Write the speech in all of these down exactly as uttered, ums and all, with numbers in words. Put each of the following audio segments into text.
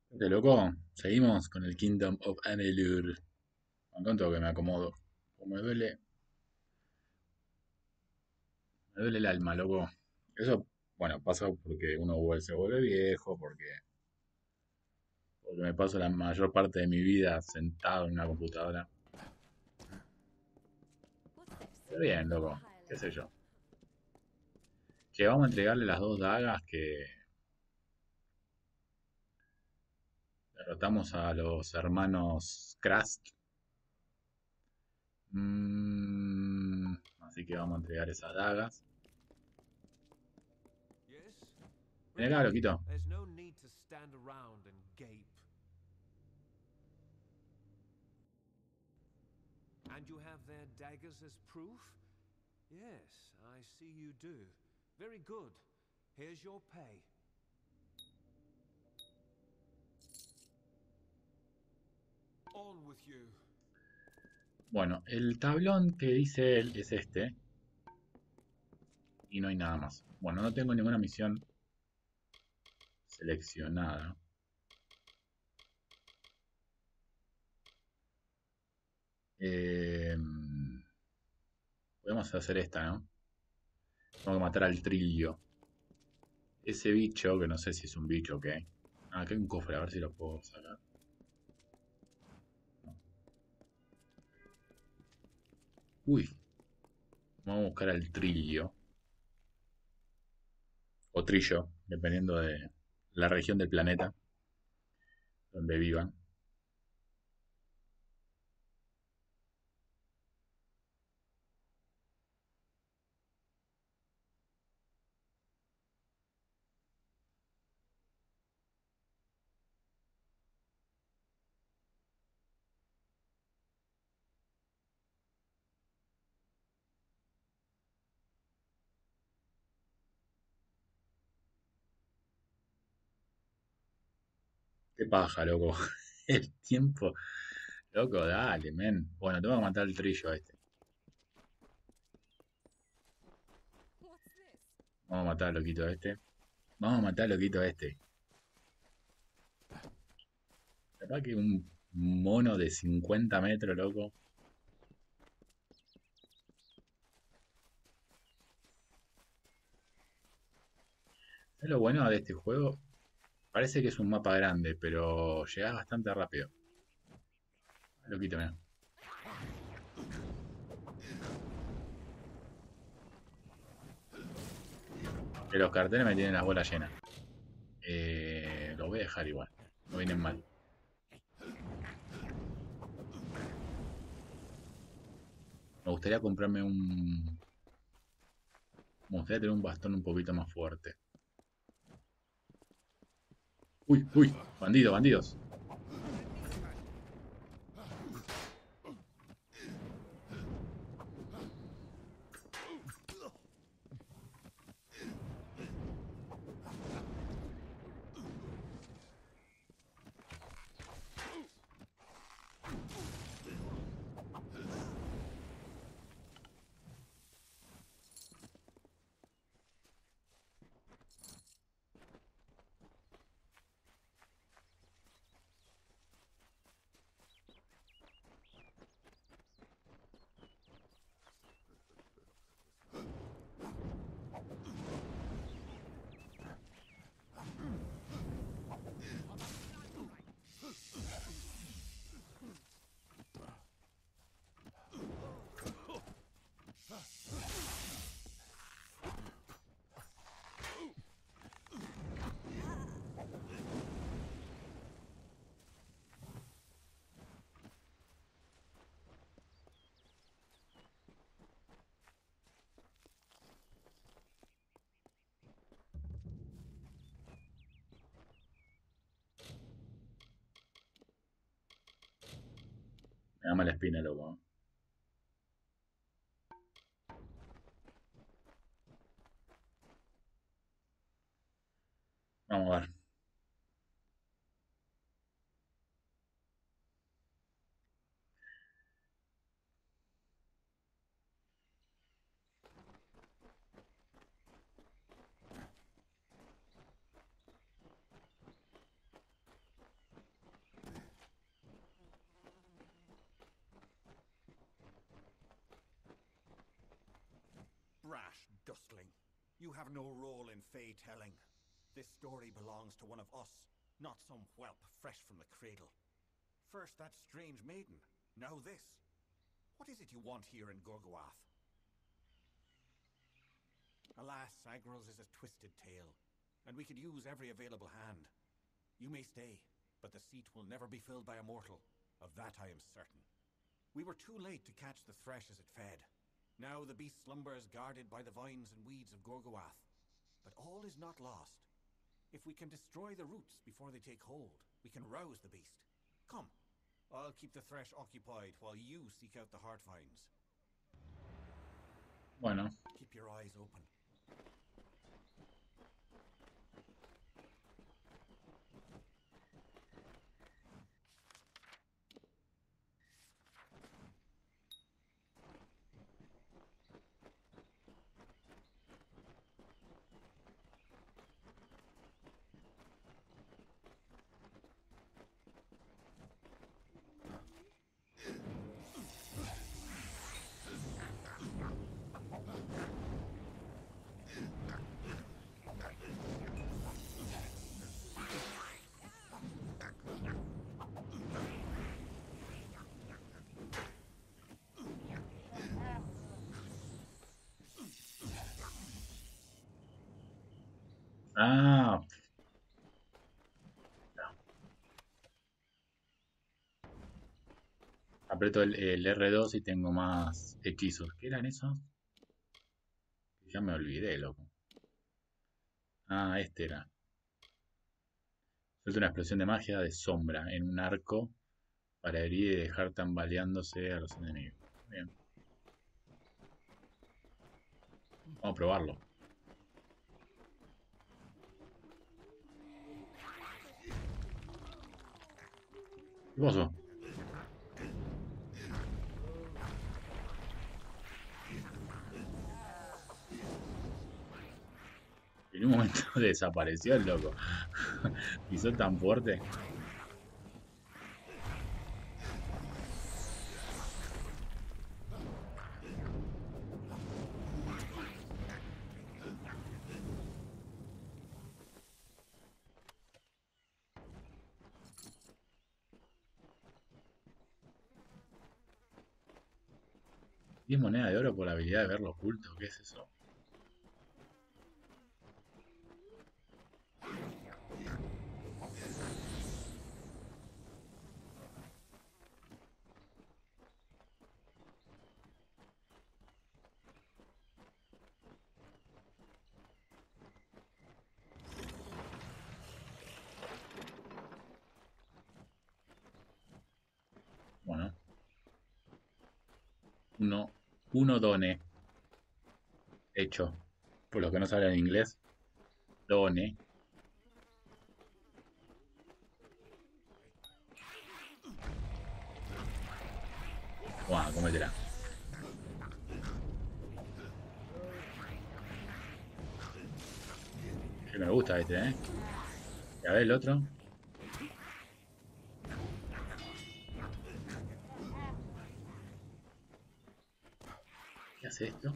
De loco, seguimos con el Kingdom of Amalur. Con tanto que me acomodo. O me duele, me duele el alma, loco. Eso, bueno, pasa porque uno vuel- se vuelve viejo, porque, porque me paso la mayor parte de mi vida sentado en una computadora. Pero bien, loco, qué sé yo. Que vamos a entregarle las dos dagas que derrotamos a los hermanos Krast. Mm, así que vamos a entregar esas dagas. Yes? Ven acá, Really, loquito. there's no need to stand around and gape. And you have their daggers as proof? Yes, I see you do. Very good. Here's your pay. On with you. Bueno, el tablón que dice él es este. Y no hay nada más. Bueno, no tengo ninguna misión seleccionada. Eh, podemos hacer esta, ¿no? Tengo que matar al trillo. Ese bicho, que no sé si es un bicho o qué. Ah, acá hay un cofre, a ver si lo puedo sacar. Uy, vamos a buscar al trillo. O trillo, dependiendo de la región del planeta donde vivan. Qué paja, loco. El tiempo. Loco, dale, men. Bueno, tengo que matar al trillo este. Vamos a matar al loquito este. Vamos a matar al loquito este. Capaz que un mono de cincuenta metros, loco. Es lo bueno de este juego. Parece que es un mapa grande, pero llegás bastante rápido. Loquito, mira. Que los carteles me tienen las bolas llenas. Eh, lo voy a dejar igual. No vienen mal. Me gustaría comprarme un... Me gustaría tener un bastón un poquito más fuerte. Uy, uy. Bandidos, bandidos. Me da mala espina, loco. Vamos a ver. You have no role in Fey telling. This story belongs to one of us, not some whelp fresh from the cradle. First that strange maiden, now this. What is it you want here in Gorgoath? Alas, Agros is a twisted tale, and we could use every available hand. You may stay, but the seat will never be filled by a mortal. Of that I am certain. We were too late to catch the thresh as it fed. Now the beast slumbers guarded by the vines and weeds of Gorgoath. But all is not lost. If we can destroy the roots before they take hold, we can rouse the beast. Come, I'll keep the thresh occupied while you seek out the heart vines. Bueno. Keep your eyes open. Ah. Aprieto el, el R dos y tengo más hechizos. ¿Qué eran esos? Ya me olvidé, loco. Ah, este era. Suelta una explosión de magia de sombra en un arco para herir y dejar tambaleándose a los enemigos. Bien. Vamos a probarlo. ¿Qué pasó? En un momento desapareció el loco. Pisó tan fuerte. diez monedas de oro por la habilidad de verlo oculto. ¿Qué es eso? Bueno. Uno, uno done. Hecho. Por los que no saben inglés. Done. Bueno, cómetela. Que me gusta este, ¿eh? Y a ver el otro. ¿Qué hace esto?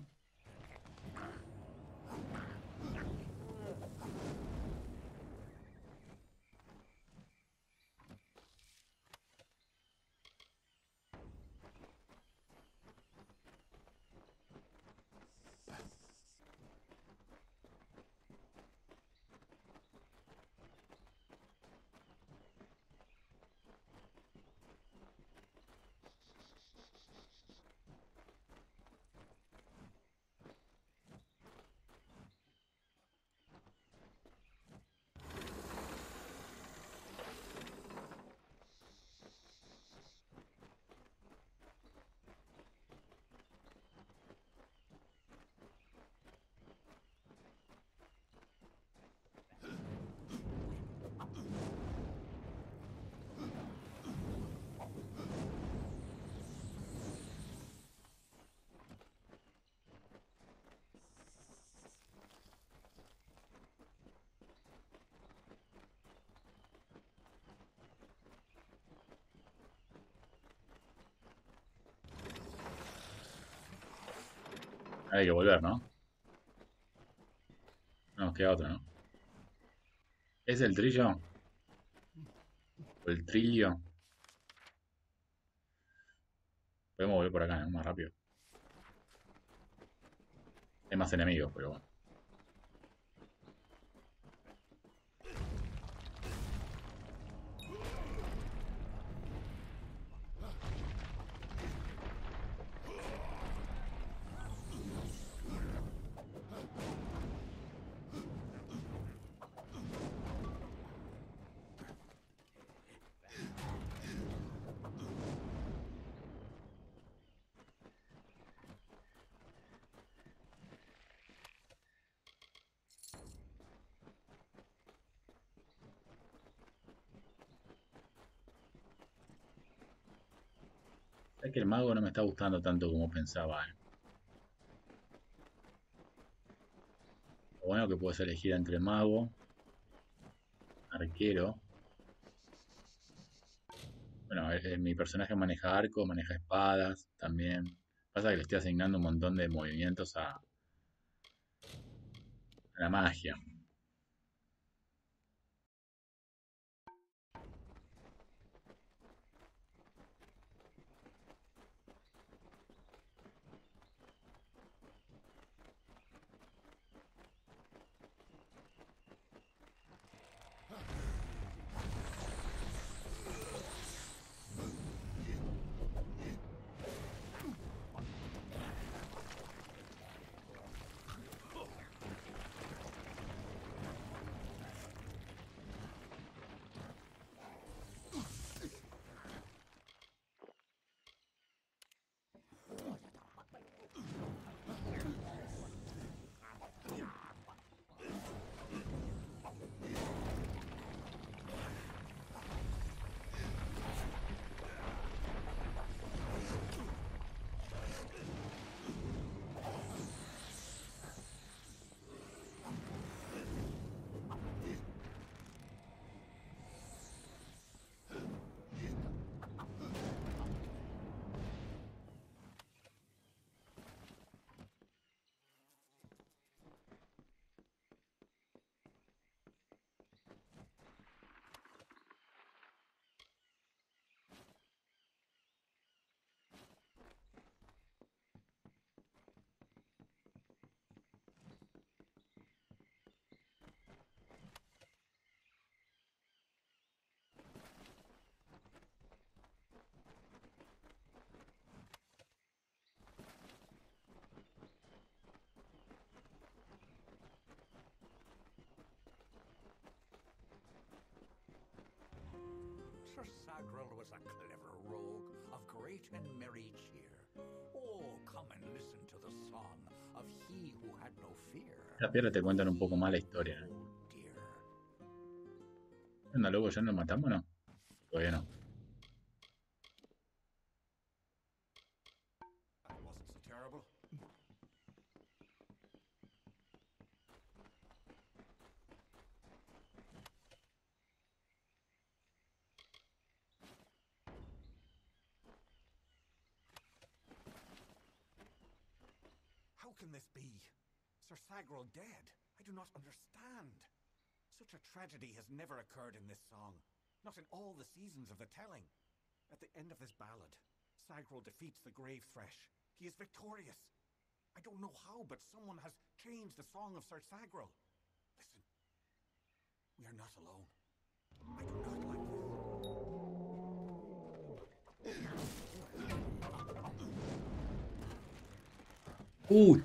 Hay que volver, ¿no? nos queda otra, ¿no? ¿Es el trillo? ¿O el trillo? Podemos volver por acá, ¿no? Más rápido. Hay más enemigos, pero bueno. Es que el mago no me está gustando tanto como pensaba, ¿eh? Lo bueno que puedes elegir entre mago, arquero. Bueno, eh, eh, mi personaje maneja arco, maneja espadas también. Pasa que le estoy asignando un montón de movimientos a, a la magia. Sir Sagrel was a clever rogue of great and merry cheer. Oh, come and listen to the song of he who had no fear. Las piedras te cuentan un poco más la historia, ¿eh? Oh, dear. ¿Qué onda, loco? ¿Ya nos matamos o no? Todavía no. That wasn't so terrible. How can this be? Sir Sagrel dead? I do not understand. Such a tragedy has never occurred in this song. Not in all the seasons of the telling. At the end of this ballad, Sagrel defeats the Grave Thresh. He is victorious. I don't know how, but someone has changed the song of Sir Sagrel. Listen. We are not alone. I do not like this. Uy.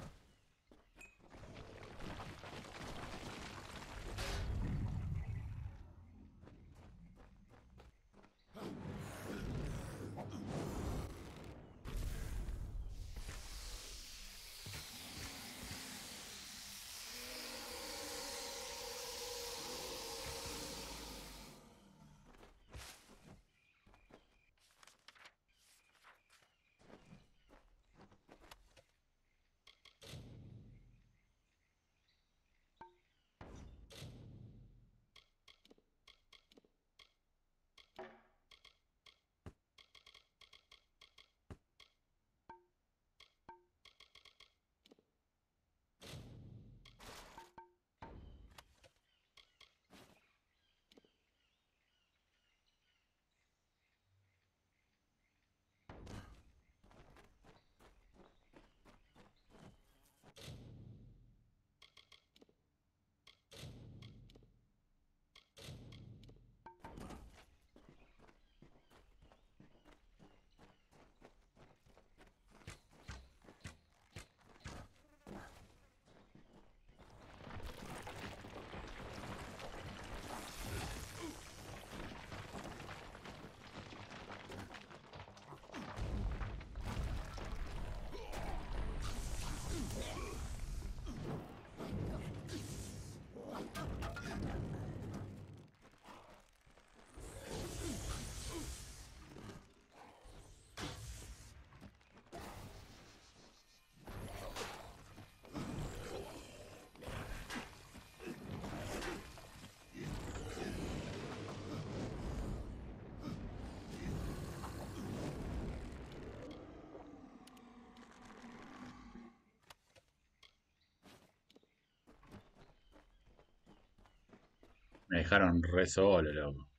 Me dejaron re solo, loco.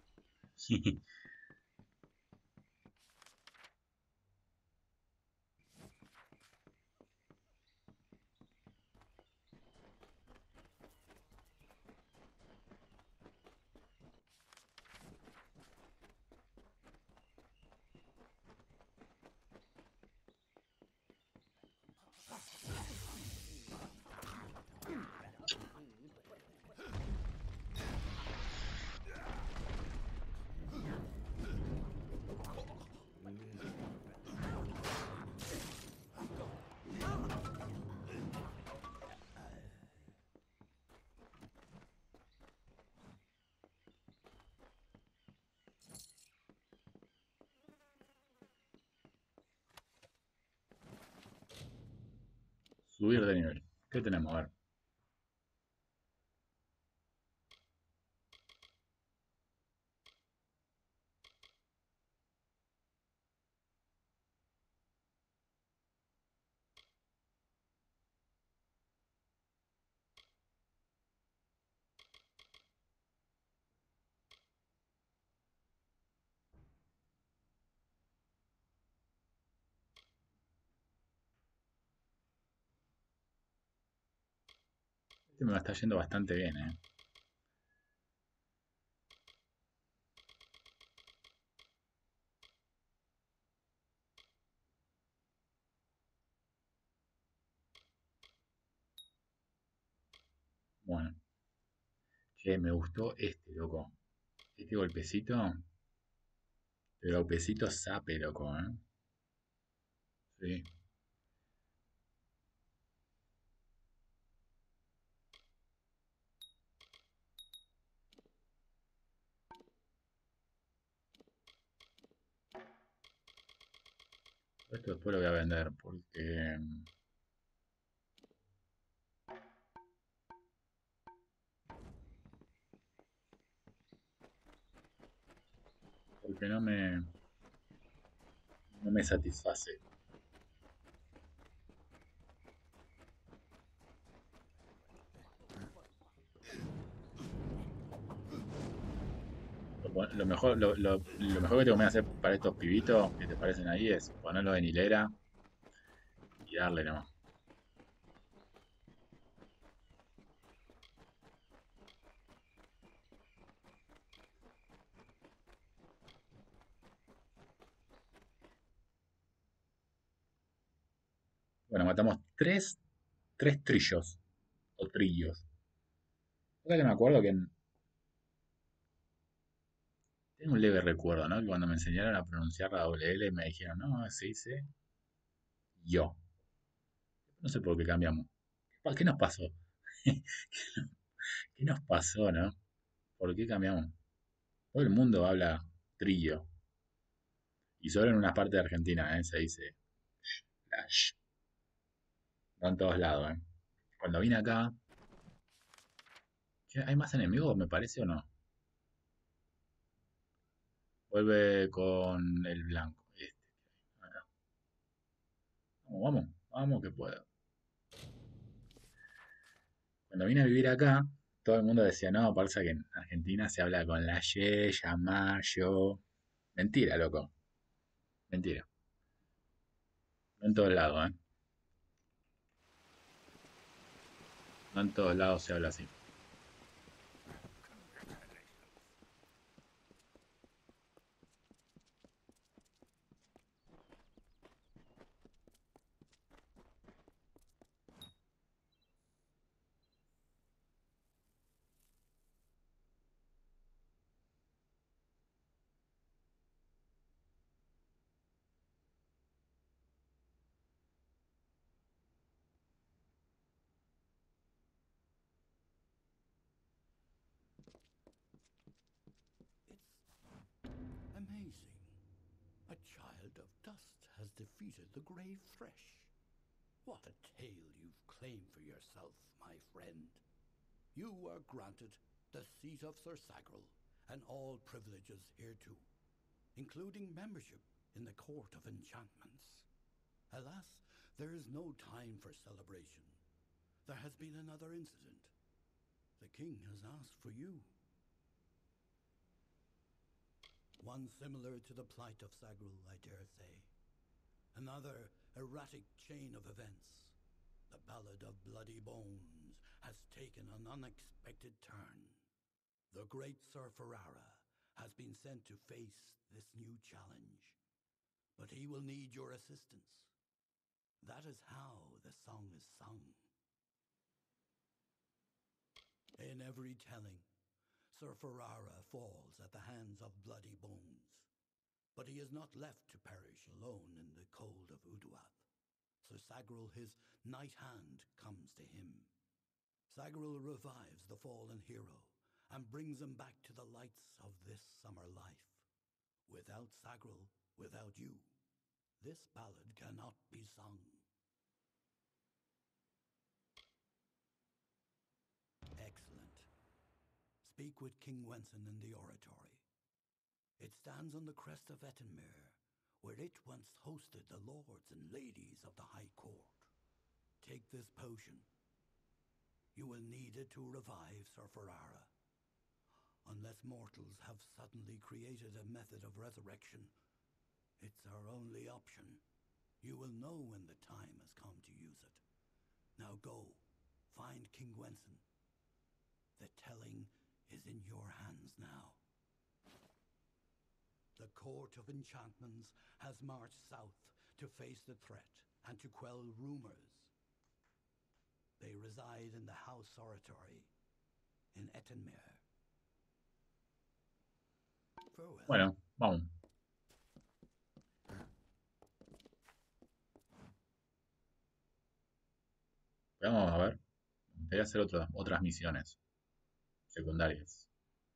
Subir de nivel. ¿Qué tenemos? A ver. Este me está yendo bastante bien, ¿eh? Bueno. Che, me gustó este, loco. Este golpecito. El golpecito sape, loco, ¿eh? Sí. Esto después lo voy a vender porque... Porque no me... No me satisface. Lo, lo mejor, lo, lo, lo mejor que tengo que hacer para estos pibitos que te parecen ahí es ponerlos en hilera y darle nomás. Bueno, matamos tres, tres trillos o trillos. Ahora que me acuerdo que en- tengo un leve recuerdo, ¿no? Que cuando me enseñaron a pronunciar la doble L me dijeron, no, se dice yo. No sé por qué cambiamos. ¿Qué qué nos pasó? ¿Qué nos pasó, no? ¿Por qué cambiamos? Todo el mundo habla trillo. Y solo en una parte de Argentina, ¿eh? Se dice lash. No en todos lados, ¿eh? Cuando vine acá, ¿qué? ¿Hay más enemigos, me parece o no? Vuelve con el blanco. Este. Acá. Vamos, vamos, vamos que puedo. Cuando vine a vivir acá, todo el mundo decía, no, parece que en Argentina se habla con la ye, llamar, yo. Mentira, loco. Mentira. No en todos lados, ¿eh? No en todos lados se habla así. It's amazing. A child of dust has defeated the Grey Thresh. What a tale you've claimed for yourself, my friend. You are granted the seat of Sir Sagrel and all privileges hereto, including membership in the Court of Enchantments. Alas, there is no time for celebration. There has been another incident. The king has asked for you. One similar to the plight of Sagrul, I dare say. Another erratic chain of events. The Ballad of Bloody Bones has taken an unexpected turn. The great Sir Ferrara has been sent to face this new challenge. But he will need your assistance. That is how the song is sung. In every telling, Sir Ferrara falls at the hands of Bloody Bones. But he is not left to perish alone in the cold of Uduath. So Sagrul, his knight hand, comes to him. Sagrul revives the fallen hero and brings him back to the lights of this summer life. Without Sagrul, without you, this ballad cannot be sung. Excellent. Speak with King Wenson in the oratory. It stands on the crest of Ettenmere, where it once hosted the lords and ladies of the High Court. Take this potion. You will need it to revive Sir Ferrara. Unless mortals have suddenly created a method of resurrection, it's our only option. You will know when the time has come to use it. Now go, find King Wenson. The telling is in your hands now. The Court of Enchantments has marched south to face the threat and to quell rumors. They reside in the House Oratory in Ettenmere. Farewell. Bueno, vamos. Vamos a ver. Voy a hacer otra, otras misiones secundarias.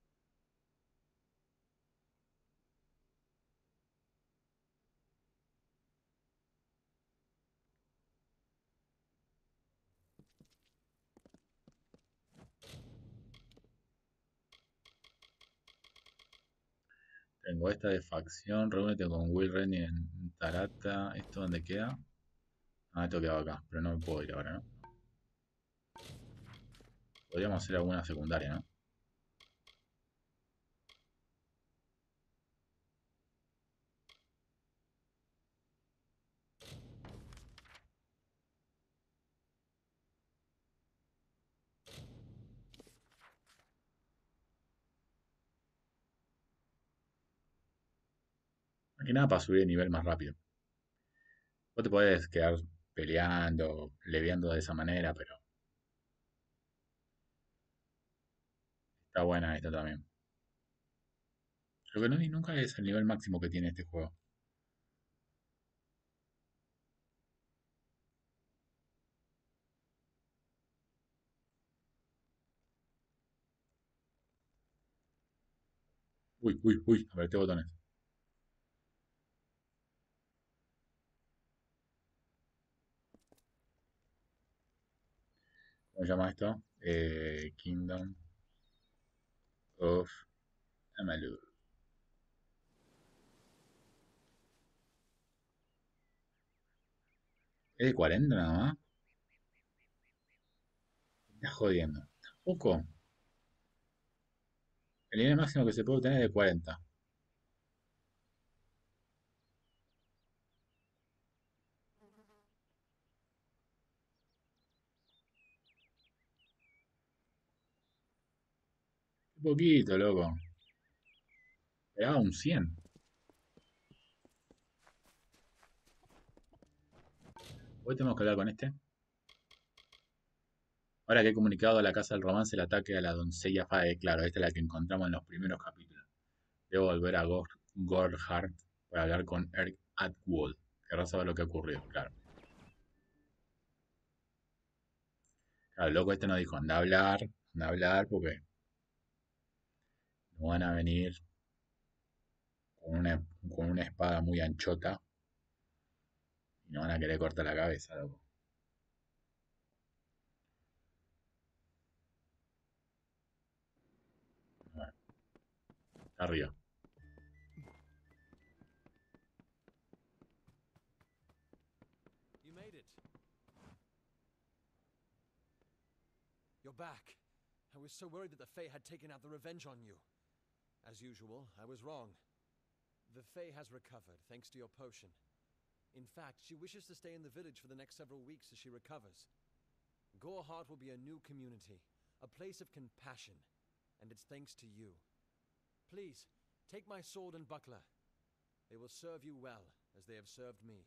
Tengo esta de facción. Reúnete con Will Rennie en Tarata. ¿Esto dónde queda? Ah, esto queda acá. Pero no me puedo ir ahora, ¿no? Podríamos hacer alguna secundaria, ¿no? Más que nada para subir de nivel más rápido. Vos te podés quedar peleando, leveando de esa manera, pero está buena esta también. Lo que no vi nunca es el nivel máximo que tiene este juego. Uy, uy, uy, apreté botones. ¿Cómo se llama esto? Eh, Kingdom of Amalur. ¿Es de cuarenta nada más? Me estás jodiendo. ¿Tampoco? El nivel máximo que se puede obtener es de cuarenta. Un poquito, loco. Pegaba un cien. Hoy tenemos que hablar con este. Ahora que he comunicado a la Casa del Romance el ataque a la doncella Fae, claro, esta es la que encontramos en los primeros capítulos. Debo volver a Gorhart para hablar con Eric Atwood. Querrá saber lo que ocurrió, claro. Claro, el loco este nos dijo, anda a hablar, anda a hablar, porque no van a venir con una, con una espada muy anchota y nos van a querer cortar la cabeza, loco. A ver. Está arriba. You made it. You're back. I was so worried that the Fae had taken out the revenge on you. As usual, I was wrong. The Fae has recovered, thanks to your potion. In fact, she wishes to stay in the village for the next several weeks as she recovers. Goreheart will be a new community, a place of compassion, and it's thanks to you. Please, take my sword and buckler. They will serve you well, as they have served me.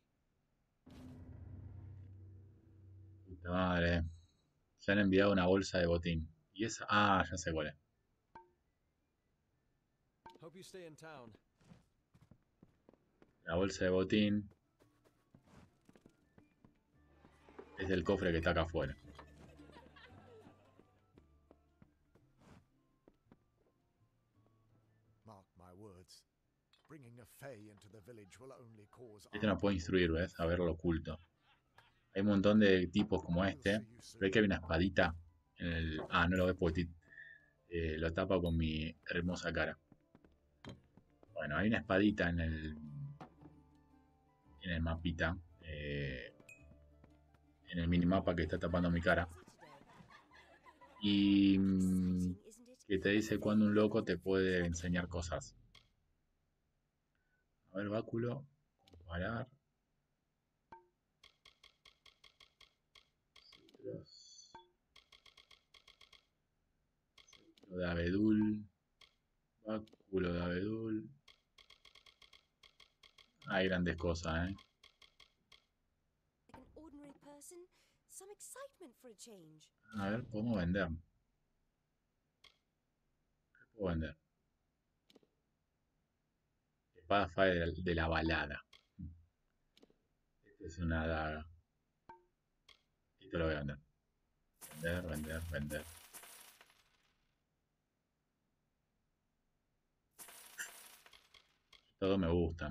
Puta madre. Se han enviado una bolsa de botín. Y esa... Ah, ya sé cuál es. Hope you stay in town. La bolsa de botín es del cofre que está acá afuera. Mark my words. Bringing a Fae into the village will only cause Este nos puede instruir, ¿ves? A ver lo oculto. Hay un montón de tipos como este. Ve que hay una espadita en el... Ah, no lo ves porque eh, lo tapa con mi hermosa cara. Bueno, hay una espadita en el... En el mapita. Eh, en el minimapa que está tapando mi cara. Y... mm, que te dice cuando un loco te puede enseñar cosas. A ver, báculo. Comparar. Cetro de abedul. Báculo de abedul. Hay grandes cosas, ¿eh? Like an ordinary person, some excitement for a change. A ver, podemos vender. ¿Qué puedo vender? Espada Fae de, de la balada. Esta es una daga. Esto lo voy a vender. Vender, vender, vender. Todos me gustan.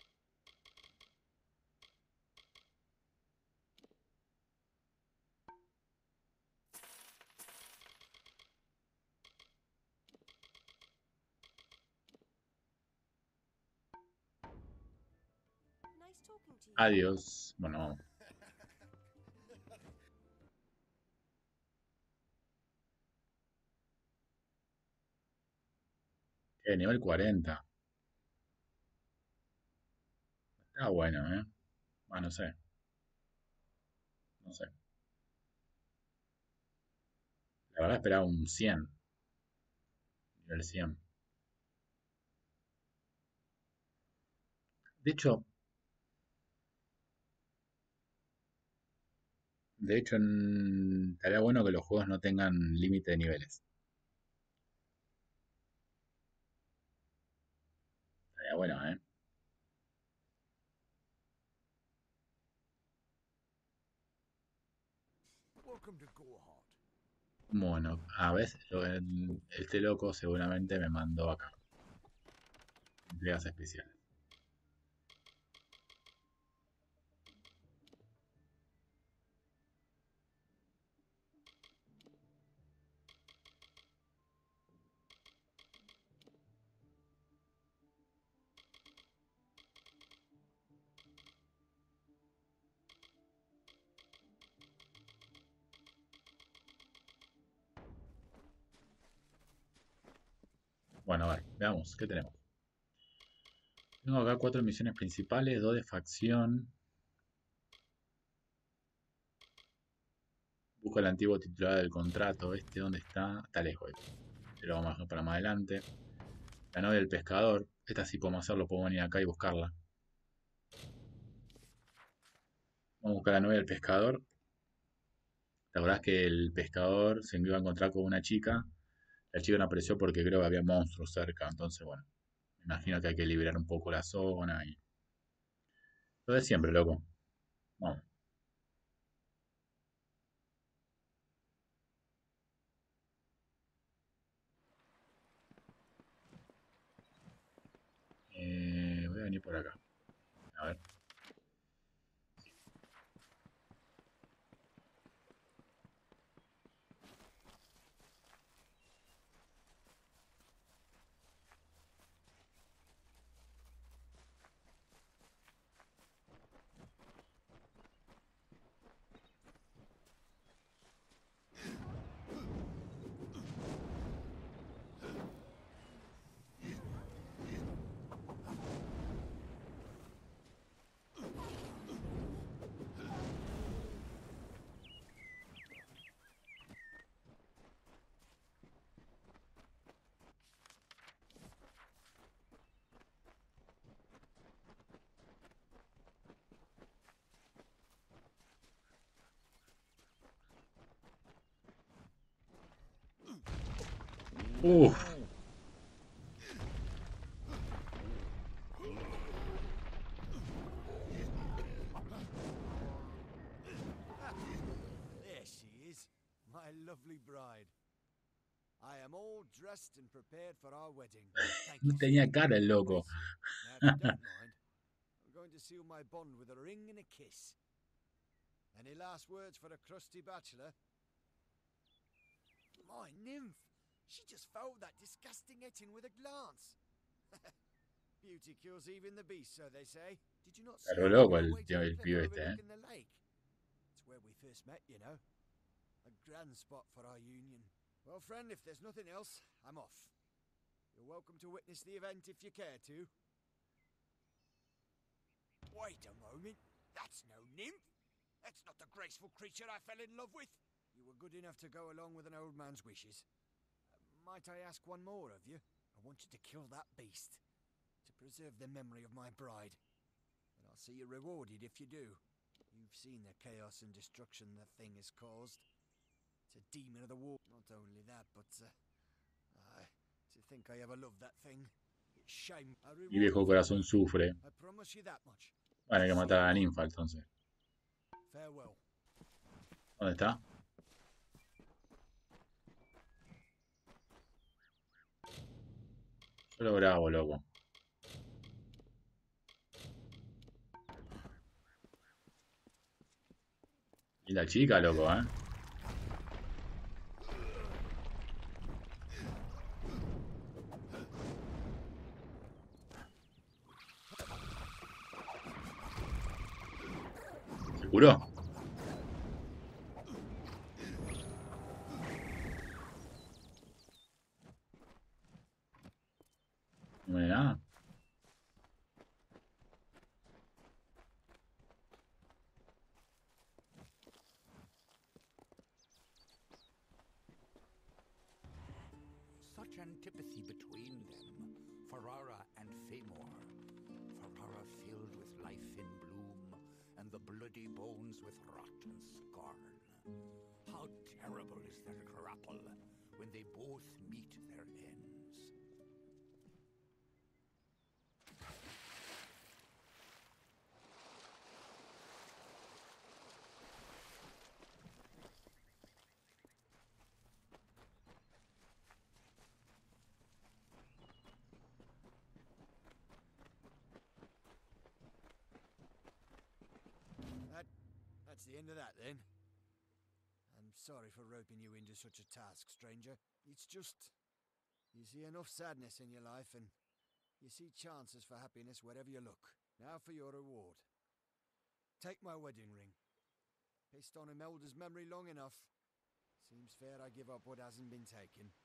Nice talking to you. Adiós. Bueno, vamos. Eh, nivel cuarenta. Está bueno, ¿eh? Ah, no sé. No sé. La verdad esperaba un cien. Nivel cien. De hecho... De hecho, en- estaría bueno que los juegos no tengan límite de niveles. Estaría bueno, ¿eh? Welcome to Goreheart. Bueno, a veces lo- el- este loco seguramente me mandó acá. Entregas especiales. Bueno, a ver, veamos, ¿qué tenemos? Tengo acá cuatro misiones principales, dos de facción. Busco el antiguo titular del contrato. Este, ¿dónde está? Está lejos. Pero vamos a dejar para más adelante. La novia del pescador. Esta sí podemos hacerlo, podemos venir acá y buscarla. Vamos a buscar a la novia del pescador. La verdad es que el pescador se iba a encontrar con una chica. La chica no apareció porque creo que había monstruos cerca. Entonces, bueno, me imagino que hay que liberar un poco la zona. Y... Lo de siempre, loco. Vamos. Eh, voy a venir por acá. A ver. Uf, There she is, my lovely bride. I am all dressed and prepared for our wedding. Thank no you, tenía stranger. cara el loco. Right. Now, if you don't mind, I'm going to seal my bond with a ring and a kiss. Any last words for a crusty bachelor? My nymph! She just fouled that disgusting etching with a glance. Beauty kills even the beast, so they say. Did you not see Pero her loco making her el way to tío, the el cliff pibe este, ¿eh? overlooking the lake? It's where we first met, you know. A grand spot for our union. Well, friend, if there's nothing else, I'm off. You're welcome to witness the event if you care to. Wait a moment. That's no nymph. That's not the graceful creature I fell in love with. You were good enough to go along with an old man's wishes. Uh, might I ask one more of you? I want you to kill that beast, to preserve the memory of my bride. And I'll see you rewarded if you do. You've seen the chaos and destruction the thing has caused. It's a demon of the war. Not only that, but uh, I to think I ever loved that thing. It's shame. I Mi viejo corazón sufre. I promise you that much. Bueno, hay que matar a la ninfa entonces. Farewell. ¿Dónde está? Yo lo grabo, loco. Y la chica, loco, ¿eh? Se curó. No hay nada. Such antipathy between them, Ferrara and Famor. Ferrara filled with life in bloom, and the bloody bones with rot and scorn. How terrible is their grapple when they both meet their ends. That, that's the end of that, then. I'm sorry for roping you into such a task, stranger. It's just... You see enough sadness in your life, and you see chances for happiness wherever you look. Now for your reward. Take my wedding ring. Pissed on Imelda's memory long enough. Seems fair I give up what hasn't been taken.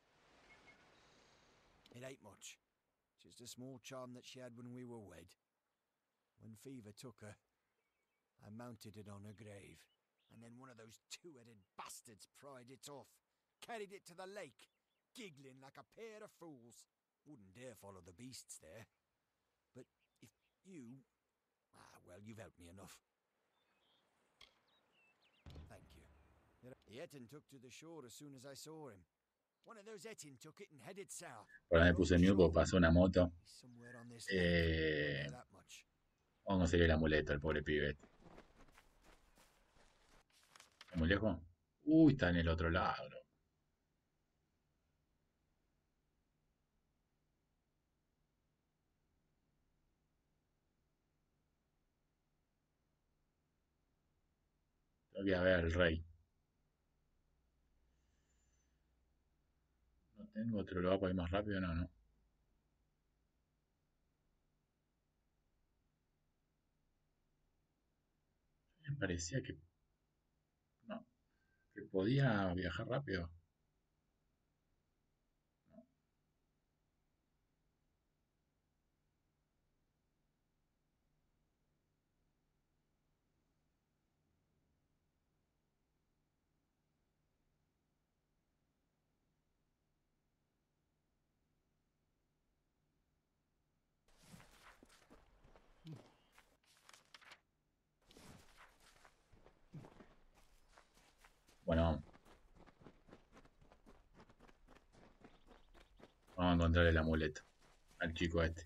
It ain't much. Just a small charm that she had when we were wed. When fever took her, I mounted it on her grave, and then one of those two-headed bastards pried it off, carried it to the lake, giggling like a pair of fools. Wouldn't dare follow the beasts there. But if you... Ah, well, you've helped me enough. Thank you. The Etin took to the shore as soon as I saw him. One of those Etin took it and headed south. Ahora me puse mute porque pasó una moto. Somewhere on this Eh... lake. I know that much. Vamos a conseguir el amuleto, el pobre pibe. ¿Está muy lejos? Uy, está en el otro lado. Tengo que ir a ver al rey. ¿No tengo otro lugar para ir más rápido? No, no. Me parecía que... No. Que podía viajar rápido. Bueno, encontrar el amuleto al chico este.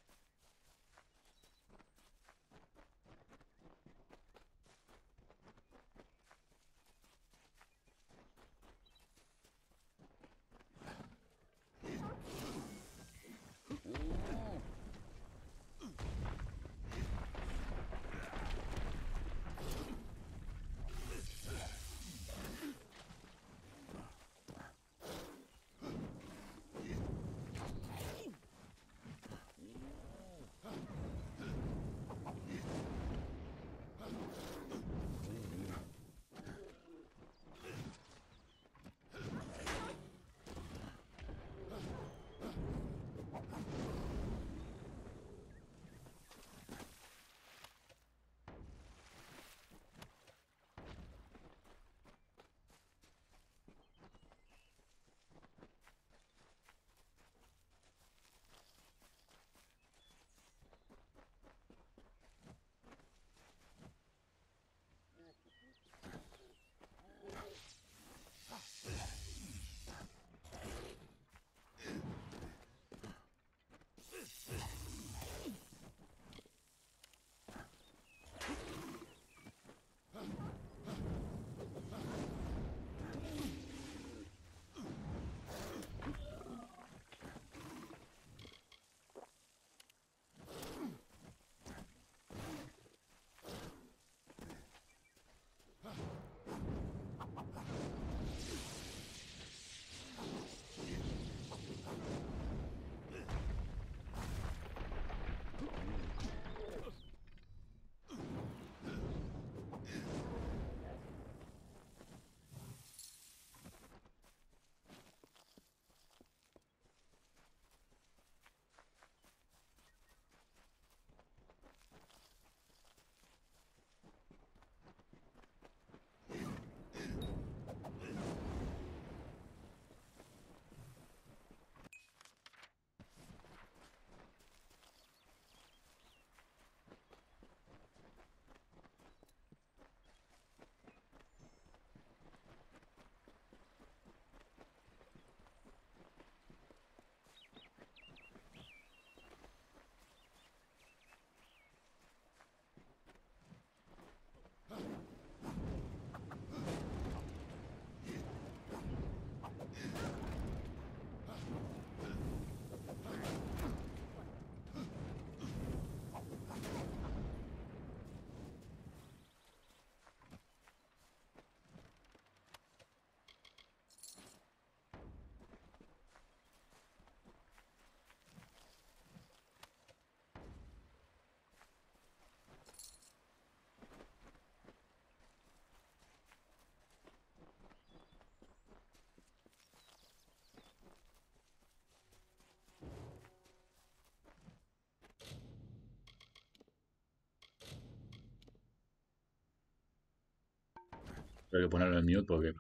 Tengo que ponerlo en mute porque,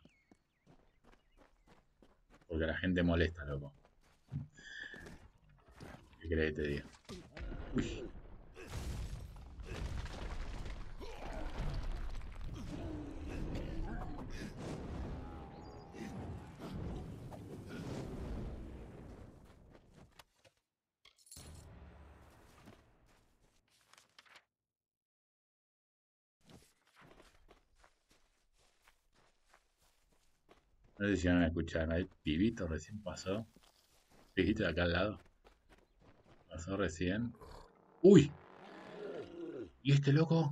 porque la gente molesta, loco. ¿Qué crees que te diga? Uy. No sé si van a escuchar. El pibito recién pasó. Pibito de acá al lado. Pasó recién. ¡Uy! ¿Y este loco?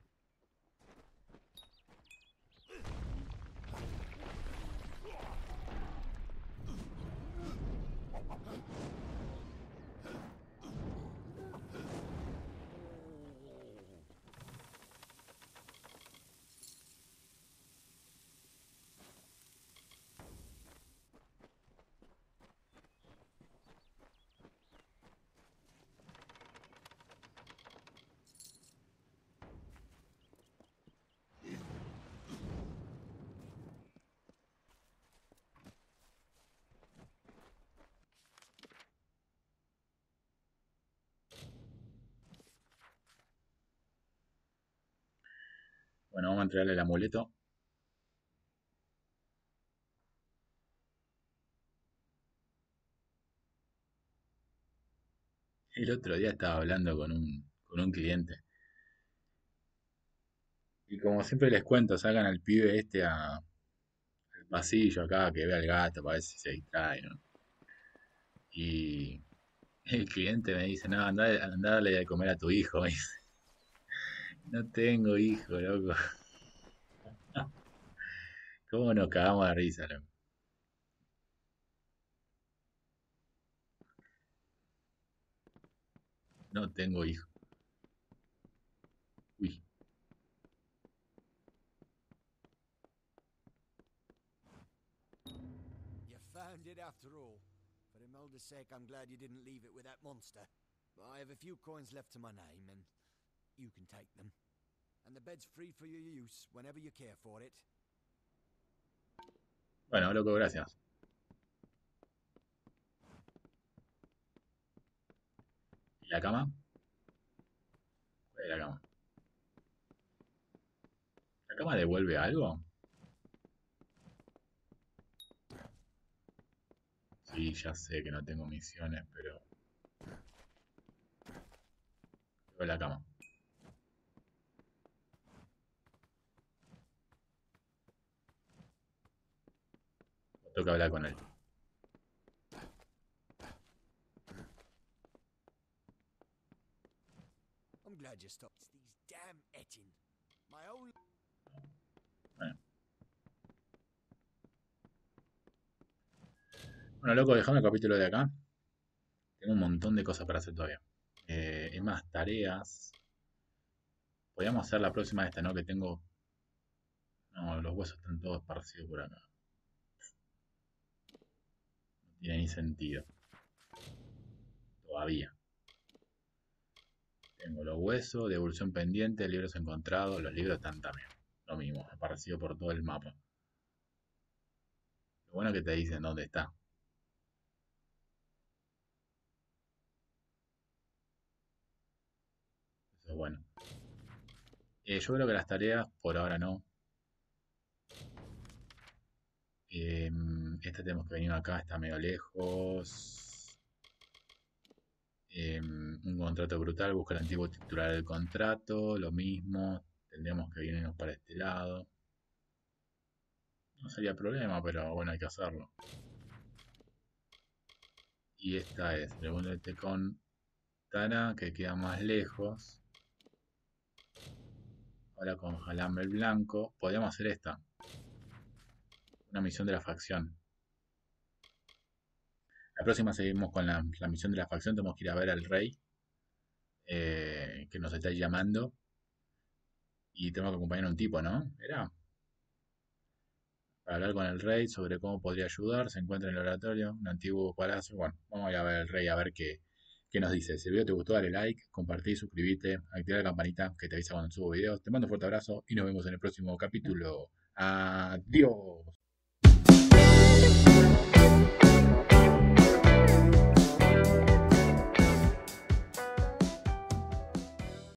Bueno, vamos a entregarle el amuleto. el otro día estaba hablando con un, con un cliente. Y como siempre les cuento, sacan al pibe este a, al pasillo acá que ve al gato para ver si se distrae, ¿no? Y el cliente me dice, no, andá, andá a darle de comer a tu hijo. Me dice, no tengo hijo, loco. ¿Cómo nos cagamos de risa, loco? No tengo hijo. Uy. You found it after all. For Imelda's sake, I'm glad you didn't leave it with that monster. I have a few coins left to my name, and you can take them. And the bed's free for your use whenever you care for it. Bueno, loco, gracias. ¿Y la cama? ¿Cuál es la cama? ¿La cama devuelve algo? Sí, ya sé que no tengo misiones, pero... Voy a la cama. Tengo que hablar con él. I'm glad you stopped these damn etching. My own... Bueno. Bueno, loco, dejame el capítulo de acá. Tengo un montón de cosas para hacer todavía. Eh, es más, tareas. Podríamos hacer la próxima esta, ¿no? Que tengo... No, los huesos están todos esparcidos por acá. No tiene ni sentido. Todavía. Tengo los huesos, devolución pendiente, libros encontrados. Los libros están también. Lo mismo, esparcidos por todo el mapa. Lo bueno es que te dicen dónde está. Eso es bueno. Eh, yo creo que las tareas por ahora no. Eh, esta tenemos que venir acá, está medio lejos. Eh, un contrato brutal, busca el antiguo titular del contrato, lo mismo. Tendríamos que irnos para este lado. No sería problema, pero bueno, hay que hacerlo. Y esta es, reúnete con Tara, que queda más lejos. Ahora con Jalambre el Blanco. Podríamos hacer esta. Una misión de la facción. La próxima seguimos con la, la misión de la facción. Tenemos que ir a ver al rey. Eh, que nos está llamando. Y tenemos que acompañar a un tipo, ¿no? Era. Para hablar con el rey sobre cómo podría ayudar. Se encuentra en el oratorio. Un antiguo palacio. Bueno, vamos a ir a ver al rey a ver qué, qué nos dice. Si el video te gustó, dale like, compartí, suscríbete, activa la campanita que te avisa cuando subo videos. Te mando un fuerte abrazo y nos vemos en el próximo capítulo. Adiós.